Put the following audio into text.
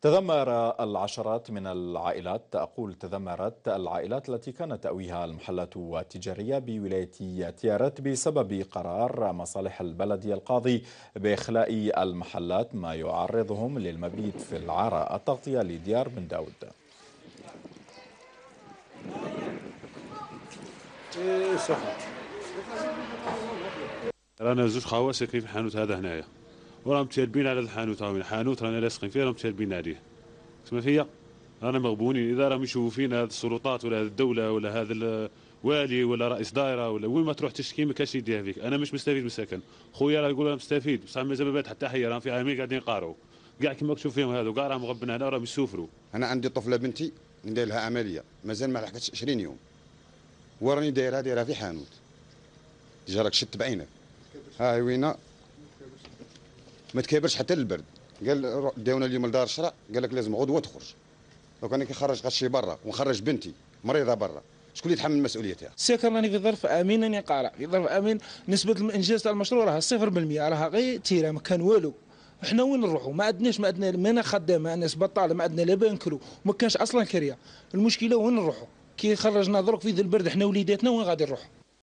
تذمرت العائلات التي كانت تأويها المحلات التجارية بولاية تيارت بسبب قرار مصالح البلدية القاضي بإخلاء المحلات، ما يعرضهم للمبيت في العراء. التغطية لديار بن داود. رانا زوج خاوة ساكنين في الحانوت هذا هنايا، وراهم تالبين على الحانوت، هاو الحانوت رانا لاصقين فيه، راهم تالبين عليه. تسمى فيا رانا مغبونين. اذا راهم يشوفوا فينا هذه السلطات ولا هذه الدوله ولا هذا الوالي ولا رئيس دائره ولا وين ما تروح تشتكي ما كاش يديها فيك. انا مش مستفيد من السكن، خويا راه يقول انا مستفيد، بصح مازال ما بات حتى حيه، راهم في عامين قاعدين يقاروا كاع كيما تشوف فيهم هذو، كاع راهم مغبنا هنا راهم يسوفروا. انا عندي طفله بنتي ندير لها عمليه مازال ما لحقتش 20 يوم، وراني دايرها في حانوت. ديجا راك شت بعينك، ها وينا ما تكابرش حتى للبرد. قال داونا اليوم لدار الشرع، قال لك لازم غدوه تخرج. لو كان كيخرج غشي برا ونخرج بنتي مريضه برا، شكون اللي يتحمل مسؤوليتها؟ السكن راني في ظرف امين، راني قارع في ظرف امين. نسبه الانجاز تاع المشروع راها 0%، راها غير تيره، ما كان والو. احنا وين نروحوا؟ ما عندنا مانا خدامه، ناس بطاله، ما عندنا لا بنكرو، ما كانش اصلا كريه. المشكله وين نروحوا؟ كي خرجنا درك في ذي البرد احنا وليداتنا وين غادي نروحوا؟